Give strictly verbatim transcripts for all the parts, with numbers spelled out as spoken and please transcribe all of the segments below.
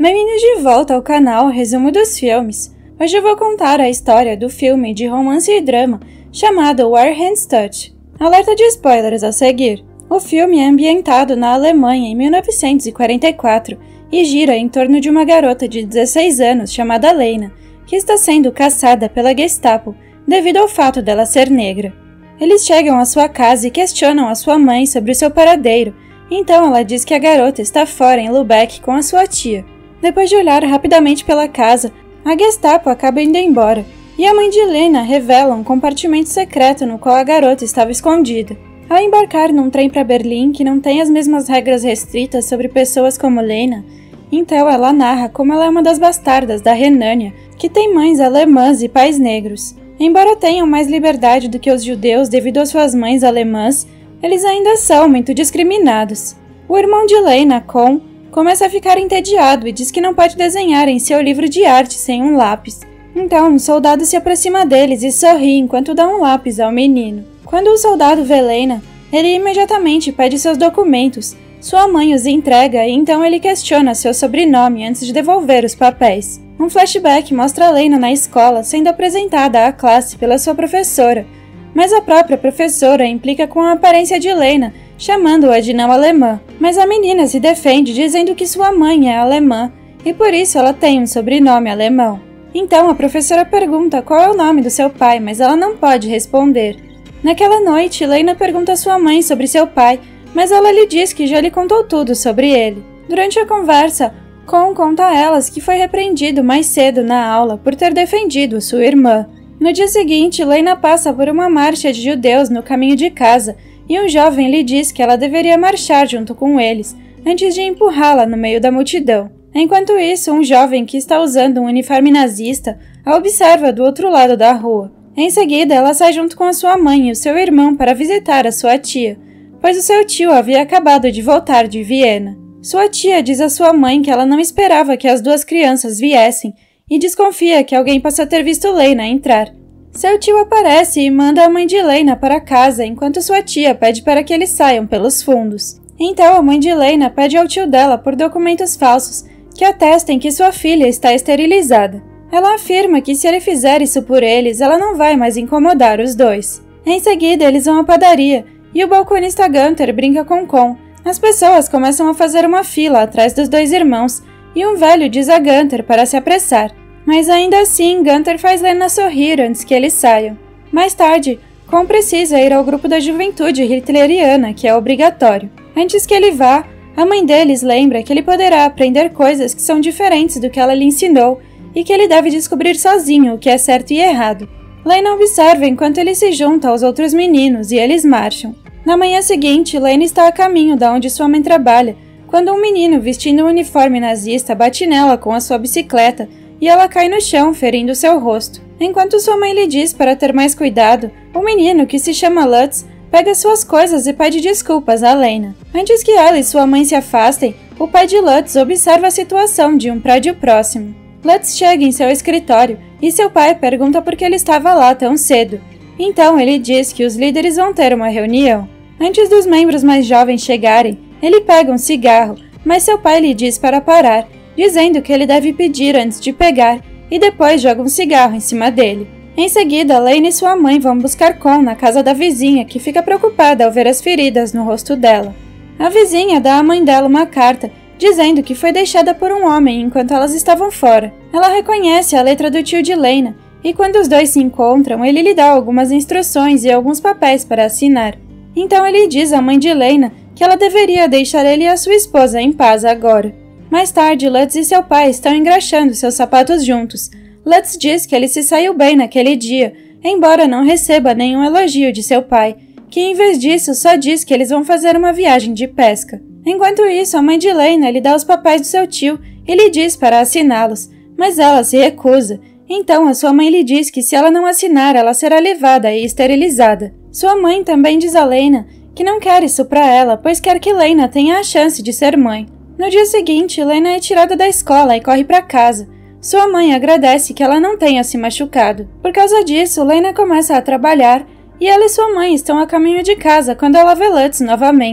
Bem-vindos de volta ao canal Resumo dos Filmes. Hoje eu vou contar a história do filme de romance e drama chamado Where Hands Touch. Alerta de spoilers a seguir. O filme é ambientado na Alemanha em mil novecentos e quarenta e quatro e gira em torno de uma garota de dezesseis anos chamada Lena, que está sendo caçada pela Gestapo devido ao fato dela ser negra. Eles chegam à sua casa e questionam a sua mãe sobre o seu paradeiro, então ela diz que a garota está fora em Lübeck com a sua tia. Depois de olhar rapidamente pela casa, a Gestapo acaba indo embora, e a mãe de Lena revela um compartimento secreto no qual a garota estava escondida. Ao embarcar num trem para Berlim que não tem as mesmas regras restritas sobre pessoas como Lena, então ela narra como ela é uma das bastardas da Renânia, que tem mães alemãs e pais negros. Embora tenham mais liberdade do que os judeus devido às suas mães alemãs, eles ainda são muito discriminados. O irmão de Lena, Con, começa a ficar entediado e diz que não pode desenhar em seu livro de arte sem um lápis. Então, um soldado se aproxima deles e sorri enquanto dá um lápis ao menino. Quando o soldado vê Lena, ele imediatamente pede seus documentos. Sua mãe os entrega e então ele questiona seu sobrenome antes de devolver os papéis. Um flashback mostra Lena na escola sendo apresentada à classe pela sua professora, mas a própria professora implica com a aparência de Lena, chamando-a de não alemã. Mas a menina se defende dizendo que sua mãe é alemã e por isso ela tem um sobrenome alemão. Então a professora pergunta qual é o nome do seu pai, mas ela não pode responder. Naquela noite, Lena pergunta a sua mãe sobre seu pai, mas ela lhe diz que já lhe contou tudo sobre ele. Durante a conversa, Con conta a elas que foi repreendido mais cedo na aula por ter defendido sua irmã. No dia seguinte, Lena passa por uma marcha de judeus no caminho de casa e um jovem lhe diz que ela deveria marchar junto com eles, antes de empurrá-la no meio da multidão. Enquanto isso, um jovem que está usando um uniforme nazista a observa do outro lado da rua. Em seguida, ela sai junto com a sua mãe e o seu irmão para visitar a sua tia, pois o seu tio havia acabado de voltar de Viena. Sua tia diz à sua mãe que ela não esperava que as duas crianças viessem e desconfia que alguém possa ter visto Lena entrar. Seu tio aparece e manda a mãe de Lena para casa enquanto sua tia pede para que eles saiam pelos fundos. Então a mãe de Lena pede ao tio dela por documentos falsos que atestem que sua filha está esterilizada. Ela afirma que se ele fizer isso por eles, ela não vai mais incomodar os dois. Em seguida, eles vão à padaria e o balconista Gunther brinca com Con. As pessoas começam a fazer uma fila atrás dos dois irmãos e um velho diz a Gunther para se apressar. Mas ainda assim, Gunther faz Lena sorrir antes que eles saiam. Mais tarde, Con precisa ir ao grupo da juventude hitleriana, que é obrigatório. Antes que ele vá, a mãe deles lembra que ele poderá aprender coisas que são diferentes do que ela lhe ensinou e que ele deve descobrir sozinho o que é certo e errado. Lena observa enquanto ele se junta aos outros meninos e eles marcham. Na manhã seguinte, Lena está a caminho da onde sua mãe trabalha, quando um menino vestindo um uniforme nazista bate nela com a sua bicicleta e ela cai no chão, ferindo seu rosto. Enquanto sua mãe lhe diz para ter mais cuidado, o menino, que se chama Lutz, pega suas coisas e pede desculpas a Lena. Antes que ela e sua mãe se afastem, o pai de Lutz observa a situação de um prédio próximo. Lutz chega em seu escritório e seu pai pergunta por que ele estava lá tão cedo. Então ele diz que os líderes vão ter uma reunião. Antes dos membros mais jovens chegarem, ele pega um cigarro, mas seu pai lhe diz para parar, dizendo que ele deve pedir antes de pegar e depois joga um cigarro em cima dele. Em seguida, Lena e sua mãe vão buscar Con na casa da vizinha, que fica preocupada ao ver as feridas no rosto dela. A vizinha dá à mãe dela uma carta, dizendo que foi deixada por um homem enquanto elas estavam fora. Ela reconhece a letra do tio de Lena, e quando os dois se encontram, ele lhe dá algumas instruções e alguns papéis para assinar. Então ele diz à mãe de Lena que ela deveria deixar ele e a sua esposa em paz agora. Mais tarde, Lutz e seu pai estão engraxando seus sapatos juntos. Lutz diz que ele se saiu bem naquele dia, embora não receba nenhum elogio de seu pai, que em vez disso só diz que eles vão fazer uma viagem de pesca. Enquanto isso, a mãe de Lena lhe dá os papéis do seu tio e lhe diz para assiná-los, mas ela se recusa. Então a sua mãe lhe diz que se ela não assinar, ela será levada e esterilizada. Sua mãe também diz a Lena que não quer isso para ela, pois quer que Lena tenha a chance de ser mãe. No dia seguinte, Lena é tirada da escola e corre para casa. Sua mãe agradece que ela não tenha se machucado. Por causa disso, Lena começa a trabalhar e ela e sua mãe estão a caminho de casa quando ela vê Lutz novamente.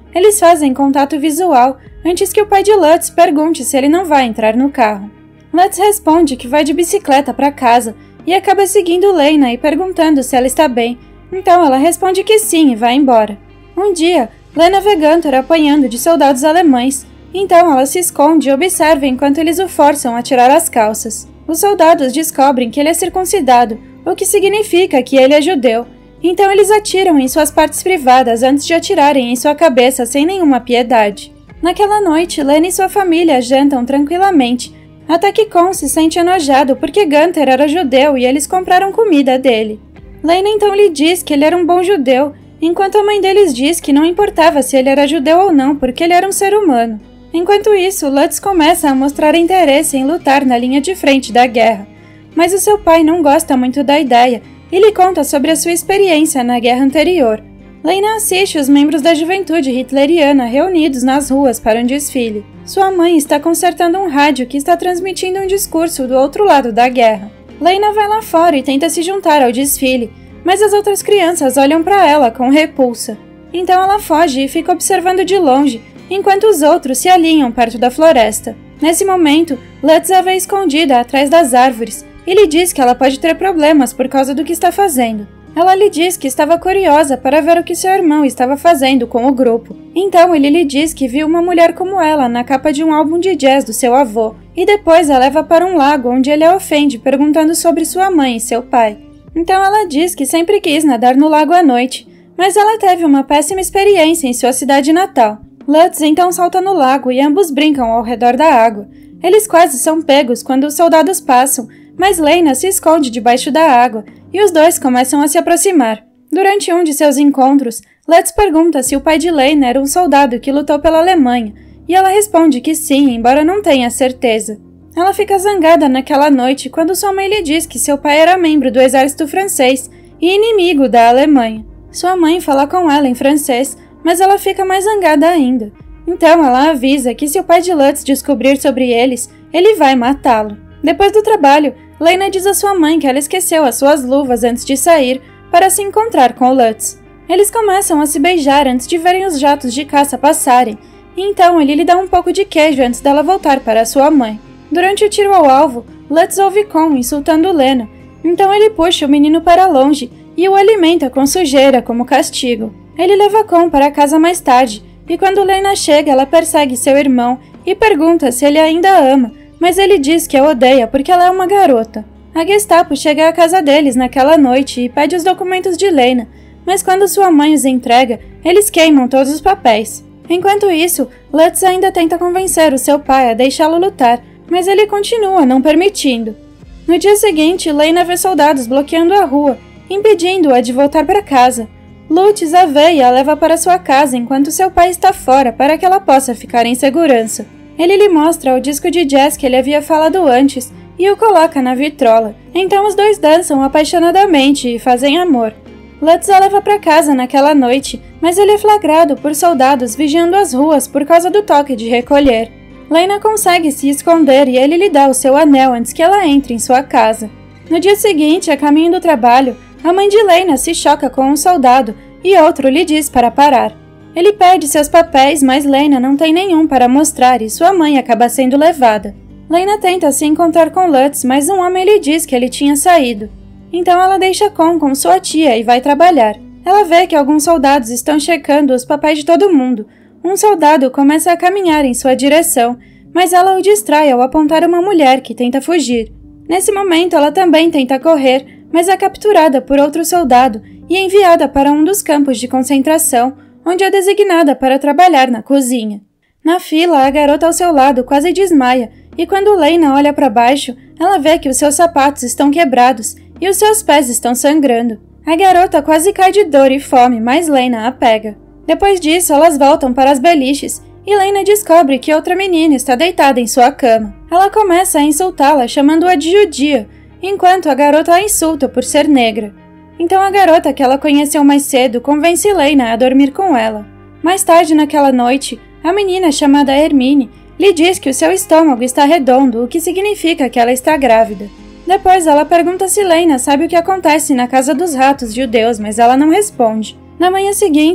Eles fazem contato visual antes que o pai de Lutz pergunte se ele não vai entrar no carro. Lutz responde que vai de bicicleta para casa e acaba seguindo Lena e perguntando se ela está bem, então ela responde que sim e vai embora. Um dia, Lena vê Gunther apanhando de soldados alemães, então ela se esconde e observa enquanto eles o forçam a tirar as calças. Os soldados descobrem que ele é circuncidado, o que significa que ele é judeu, então eles atiram em suas partes privadas antes de atirarem em sua cabeça sem nenhuma piedade. Naquela noite, Lena e sua família jantam tranquilamente, até que Con se sente enojado porque Gunther era judeu e eles compraram comida dele. Lena então lhe diz que ele era um bom judeu, enquanto a mãe deles diz que não importava se ele era judeu ou não porque ele era um ser humano. Enquanto isso, Lutz começa a mostrar interesse em lutar na linha de frente da guerra, mas o seu pai não gosta muito da ideia e lhe conta sobre a sua experiência na guerra anterior. Lena assiste os membros da juventude hitleriana reunidos nas ruas para um desfile. Sua mãe está consertando um rádio que está transmitindo um discurso do outro lado da guerra. Lena vai lá fora e tenta se juntar ao desfile, mas as outras crianças olham para ela com repulsa. Então ela foge e fica observando de longe, enquanto os outros se alinham perto da floresta. Nesse momento, Lutz a vê escondida atrás das árvores e lhe diz que ela pode ter problemas por causa do que está fazendo. Ela lhe diz que estava curiosa para ver o que seu irmão estava fazendo com o grupo. Então ele lhe diz que viu uma mulher como ela na capa de um álbum de jazz do seu avô, e depois a leva para um lago onde ele a ofende perguntando sobre sua mãe e seu pai. Então ela diz que sempre quis nadar no lago à noite, mas ela teve uma péssima experiência em sua cidade natal. Lutz então salta no lago e ambos brincam ao redor da água. Eles quase são pegos quando os soldados passam, mas Lena se esconde debaixo da água e os dois começam a se aproximar. Durante um de seus encontros, Lutz pergunta se o pai de Lena era um soldado que lutou pela Alemanha, e ela responde que sim, embora não tenha certeza. Ela fica zangada naquela noite quando sua mãe lhe diz que seu pai era membro do exército francês e inimigo da Alemanha. Sua mãe fala com ela em francês, mas ela fica mais zangada ainda. Então ela avisa que se o pai de Lutz descobrir sobre eles, ele vai matá-lo. Depois do trabalho, Lena diz à sua mãe que ela esqueceu as suas luvas antes de sair para se encontrar com o Lutz. Eles começam a se beijar antes de verem os jatos de caça passarem, e então ele lhe dá um pouco de queijo antes dela voltar para sua mãe. Durante o tiro ao alvo, Lutz ouve Con insultando Lena, então ele puxa o menino para longe e o alimenta com sujeira como castigo. Ele leva Con para casa mais tarde, e quando Lena chega, ela persegue seu irmão e pergunta se ele ainda a ama, mas ele diz que a odeia porque ela é uma garota. A Gestapo chega à casa deles naquela noite e pede os documentos de Lena, mas quando sua mãe os entrega, eles queimam todos os papéis. Enquanto isso, Lutz ainda tenta convencer o seu pai a deixá-lo lutar, mas ele continua não permitindo. No dia seguinte, Lena vê soldados bloqueando a rua, impedindo-a de voltar para casa. Lutz a vê e a leva para sua casa enquanto seu pai está fora para que ela possa ficar em segurança. Ele lhe mostra o disco de jazz que ele havia falado antes e o coloca na vitrola. Então os dois dançam apaixonadamente e fazem amor. Lutz a leva para casa naquela noite, mas ele é flagrado por soldados vigiando as ruas por causa do toque de recolher. Lena consegue se esconder e ele lhe dá o seu anel antes que ela entre em sua casa. No dia seguinte, a caminho do trabalho, a mãe de Lena se choca com um soldado e outro lhe diz para parar. Ele perde seus papéis, mas Lena não tem nenhum para mostrar e sua mãe acaba sendo levada. Lena tenta se encontrar com Lutz, mas um homem lhe diz que ele tinha saído. Então ela deixa Con com sua tia e vai trabalhar. Ela vê que alguns soldados estão checando os papéis de todo mundo. Um soldado começa a caminhar em sua direção, mas ela o distrai ao apontar uma mulher que tenta fugir. Nesse momento ela também tenta correr, mas é capturada por outro soldado e enviada para um dos campos de concentração, onde é designada para trabalhar na cozinha. Na fila, a garota ao seu lado quase desmaia, e quando Lena olha para baixo, ela vê que os seus sapatos estão quebrados e os seus pés estão sangrando. A garota quase cai de dor e fome, mas Lena a pega. Depois disso, elas voltam para as beliches, e Lena descobre que outra menina está deitada em sua cama. Ela começa a insultá-la, chamando-a de judia, enquanto a garota a insulta por ser negra. Então a garota que ela conheceu mais cedo convence Lena a dormir com ela. Mais tarde naquela noite, a menina chamada Hermine lhe diz que o seu estômago está redondo, o que significa que ela está grávida. Depois ela pergunta se Lena sabe o que acontece na casa dos ratos judeus, mas ela não responde. Na manhã seguinte,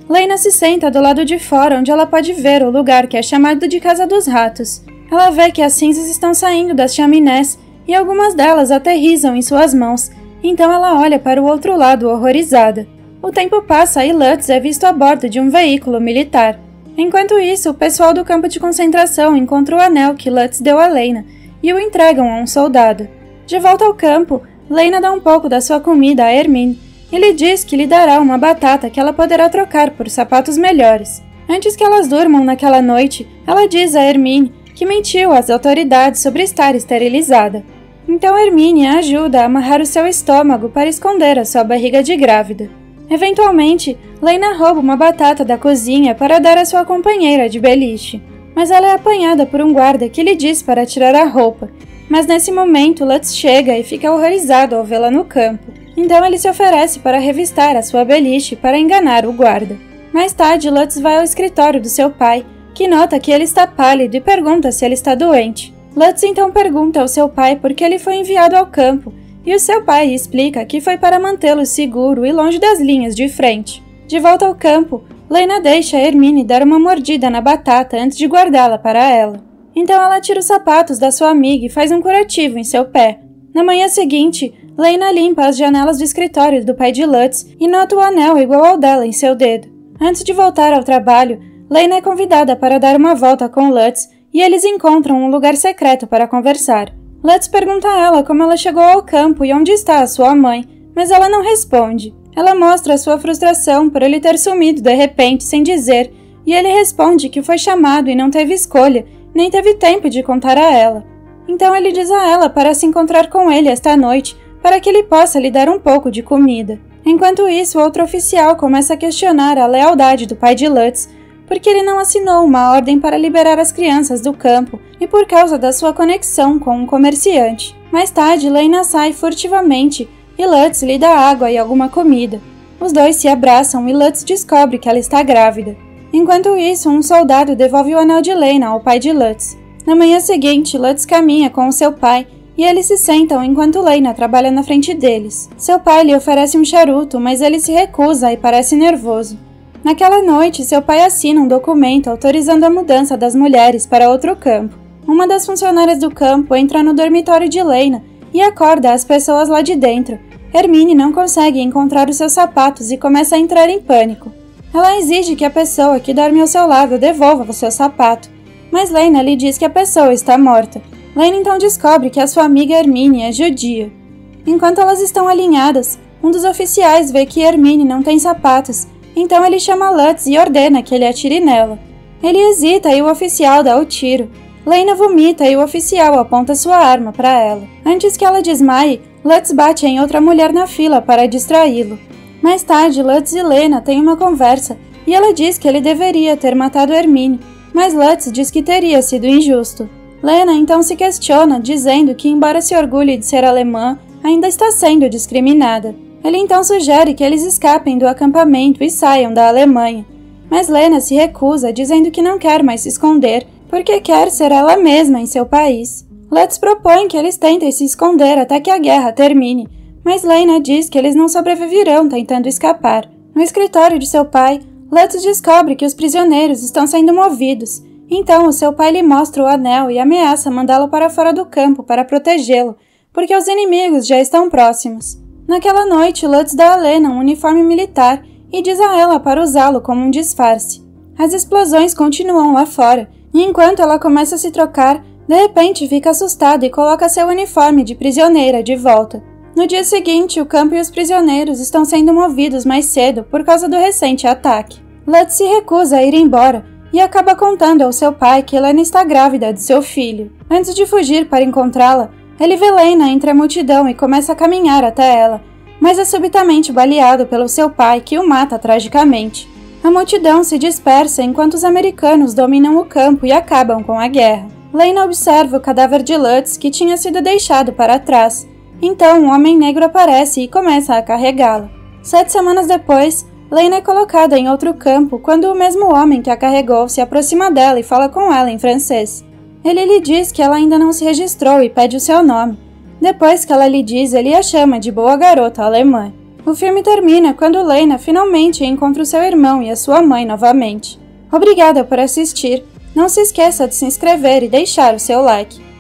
Lena se senta do lado de fora, onde ela pode ver o lugar que é chamado de Casa dos Ratos. Ela vê que as cinzas estão saindo das chaminés e algumas delas aterrissam em suas mãos, então ela olha para o outro lado horrorizada. O tempo passa e Lutz é visto a bordo de um veículo militar. Enquanto isso, o pessoal do campo de concentração encontra o anel que Lutz deu a Lena e o entregam a um soldado. De volta ao campo, Lena dá um pouco da sua comida a Hermine. Ele diz que lhe dará uma batata que ela poderá trocar por sapatos melhores. Antes que elas durmam naquela noite, ela diz a Hermine que mentiu às autoridades sobre estar esterilizada. Então Hermine a ajuda a amarrar o seu estômago para esconder a sua barriga de grávida. Eventualmente, Lena rouba uma batata da cozinha para dar à sua companheira de beliche, mas ela é apanhada por um guarda que lhe diz para tirar a roupa. Mas nesse momento, Lutz chega e fica horrorizado ao vê-la no campo. Então ele se oferece para revistar a sua beliche para enganar o guarda. Mais tarde, Lutz vai ao escritório do seu pai, que nota que ele está pálido e pergunta se ele está doente. Lutz então pergunta ao seu pai por que ele foi enviado ao campo, e o seu pai explica que foi para mantê-lo seguro e longe das linhas de frente. De volta ao campo, Lena deixa Hermine dar uma mordida na batata antes de guardá-la para ela. Então ela tira os sapatos da sua amiga e faz um curativo em seu pé. Na manhã seguinte, Lena limpa as janelas do escritório do pai de Lutz e nota o anel igual ao dela em seu dedo. Antes de voltar ao trabalho, Lena é convidada para dar uma volta com Lutz e eles encontram um lugar secreto para conversar. Lutz pergunta a ela como ela chegou ao campo e onde está a sua mãe, mas ela não responde. Ela mostra sua frustração por ele ter sumido de repente sem dizer, e ele responde que foi chamado e não teve escolha, nem teve tempo de contar a ela. Então ele diz a ela para se encontrar com ele esta noite, para que ele possa lhe dar um pouco de comida. Enquanto isso, outro oficial começa a questionar a lealdade do pai de Lutz, porque ele não assinou uma ordem para liberar as crianças do campo e por causa da sua conexão com um comerciante. Mais tarde, Lena sai furtivamente e Lutz lhe dá água e alguma comida. Os dois se abraçam e Lutz descobre que ela está grávida. Enquanto isso, um soldado devolve o anel de Lena ao pai de Lutz. Na manhã seguinte, Lutz caminha com o seu pai e eles se sentam enquanto Lena trabalha na frente deles. Seu pai lhe oferece um charuto, mas ele se recusa e parece nervoso. Naquela noite, seu pai assina um documento autorizando a mudança das mulheres para outro campo. Uma das funcionárias do campo entra no dormitório de Lena e acorda as pessoas lá de dentro. Hermine não consegue encontrar os seus sapatos e começa a entrar em pânico. Ela exige que a pessoa que dorme ao seu lado devolva o seu sapato, mas Lena lhe diz que a pessoa está morta. Lena então descobre que a sua amiga Hermine é judia. Enquanto elas estão alinhadas, um dos oficiais vê que Hermine não tem sapatos, então ele chama Lutz e ordena que ele atire nela. Ele hesita e o oficial dá o tiro. Lena vomita e o oficial aponta sua arma para ela. Antes que ela desmaie, Lutz bate em outra mulher na fila para distraí-lo. Mais tarde, Lutz e Lena têm uma conversa e ela diz que ele deveria ter matado Hermine, mas Lutz diz que teria sido injusto. Lena então se questiona, dizendo que, embora se orgulhe de ser alemã, ainda está sendo discriminada. Ele então sugere que eles escapem do acampamento e saiam da Alemanha. Mas Lena se recusa, dizendo que não quer mais se esconder, porque quer ser ela mesma em seu país. Lutz propõe que eles tentem se esconder até que a guerra termine, mas Lena diz que eles não sobreviverão tentando escapar. No escritório de seu pai, Lutz descobre que os prisioneiros estão sendo movidos. Então, o seu pai lhe mostra o anel e ameaça mandá-lo para fora do campo para protegê-lo, porque os inimigos já estão próximos. Naquela noite, Lutz dá a Lena um uniforme militar e diz a ela para usá-lo como um disfarce. As explosões continuam lá fora, e enquanto ela começa a se trocar, de repente fica assustada e coloca seu uniforme de prisioneira de volta. No dia seguinte, o campo e os prisioneiros estão sendo movidos mais cedo por causa do recente ataque. Lutz se recusa a ir embora e acaba contando ao seu pai que Lena está grávida de seu filho. Antes de fugir para encontrá-la, ele vê Lena entre a multidão e começa a caminhar até ela, mas é subitamente baleado pelo seu pai, que o mata tragicamente. A multidão se dispersa enquanto os americanos dominam o campo e acabam com a guerra. Lena observa o cadáver de Lutz, que tinha sido deixado para trás. Então um homem negro aparece e começa a carregá-la. Sete semanas depois, Lena é colocada em outro campo quando o mesmo homem que a carregou se aproxima dela e fala com ela em francês. Ele lhe diz que ela ainda não se registrou e pede o seu nome. Depois que ela lhe diz, ele a chama de boa garota alemã. O filme termina quando Lena finalmente encontra o seu irmão e a sua mãe novamente. Obrigada por assistir, não se esqueça de se inscrever e deixar o seu like.